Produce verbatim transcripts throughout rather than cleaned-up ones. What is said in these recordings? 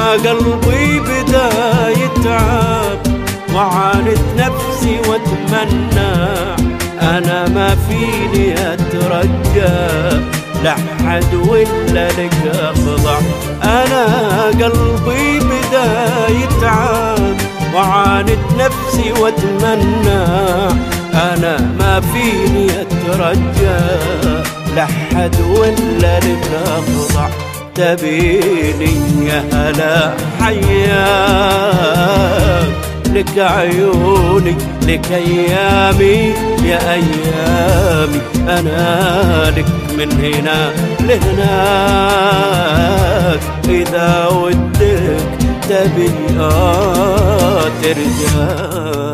قلبي بدا يتعب وعاند نفسي واتمنى انا ما فيني اترجى لحد ولا لك اخضع. انا قلبي بدا يتعب وعاند نفسي واتمنى انا ما فيني اترجى لحد ولا لك اخضع. تبيني يا هلا حياك لك عيوني لك ايامي يا ايامي انا لك من هنا لهناك. اذا ودك تبي آه ترجع.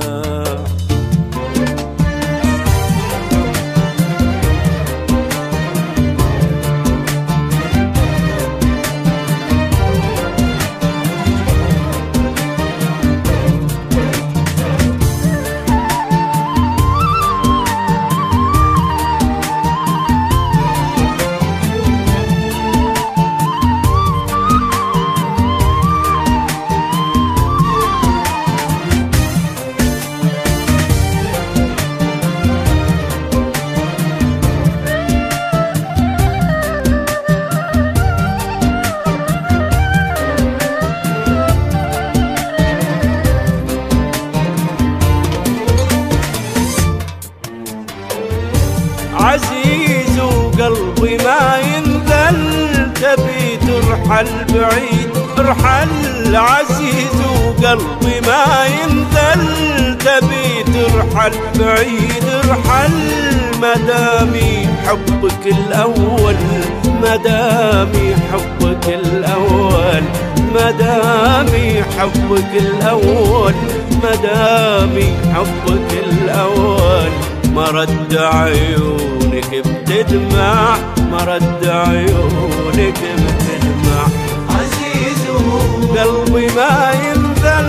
عزيز وقلبي ما ينذل تبي ترحل بعيد ارحل. عزيز وقلبي ما ينذل تبي ترحل بعيد ارحل. مدامي حبك الأول مدامي حبك الأول مدامي حبك الأول مدامي حبك الأول. مرد عيونك بتدمع مرد عيونك بتدمع. عزيز قلبي ما ينذل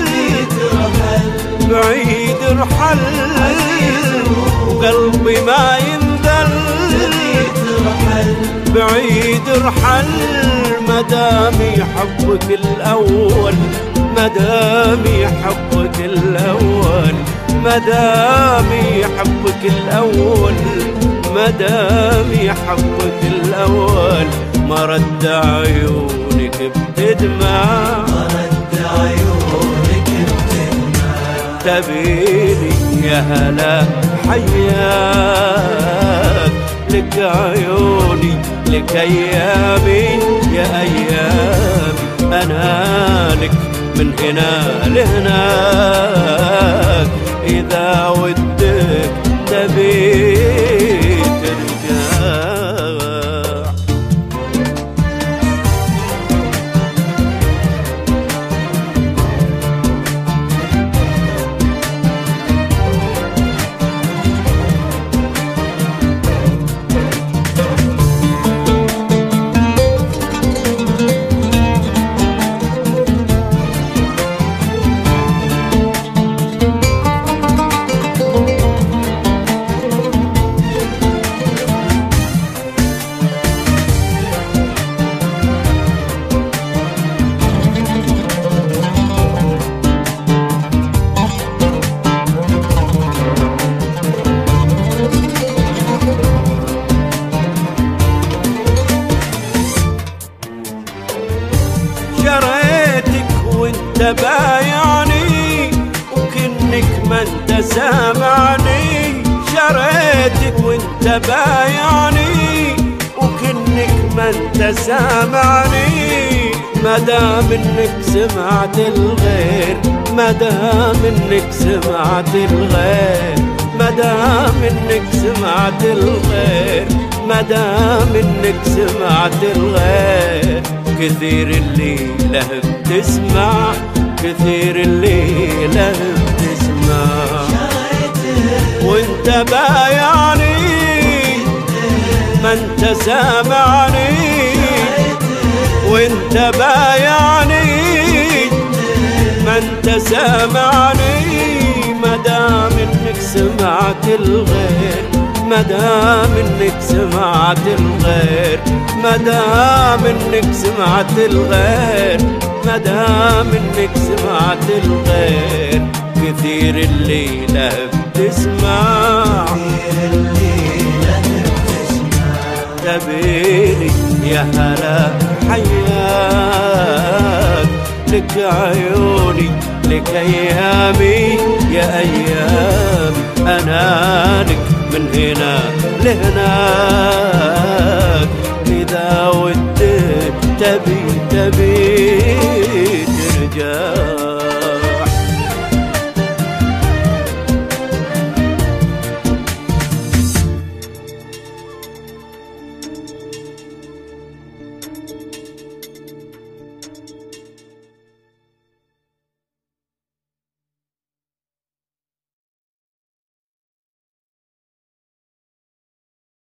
بعيد ارحل. قلبي ما ينذل بعيد ارحل. مدامي حبك الأول مدامي حبك الأول مدامي حبك الأول مدامي حبك الأول. مرد عيونك بتدمع مرد عيونك بتدمع. تبيني يا هلا حياك لك عيوني لك أيامي يا أيامي أنا لك من هنا لهناك. إذا ودك تبي ترجع. شريتك وانت بايعني وكنك ما انت سامعني. شريتك وانت بايعني وكنك ما انت سامعني. مدام انك سمعت الغير مدام انك سمعت الغير مدام انك سمعت الغير مدام انك سمعت الغير. كثير اللي له بتسمع كثير اللي له بتسمع. وانت بايعني ما انت سامعني. وانت بايعني ما انت سامعني. مدام انك سمعت الغير مدام انك سمعت الغير، مدام انك سمعت الغير، مدام انك سمعت الغير، كثير الليلة بتسمع، تبيني يا هلا حياك، لك عيوني لك ايامي يا ايام، انا لك من هنا لهناك، اذا وديت تبي تبي ترجع.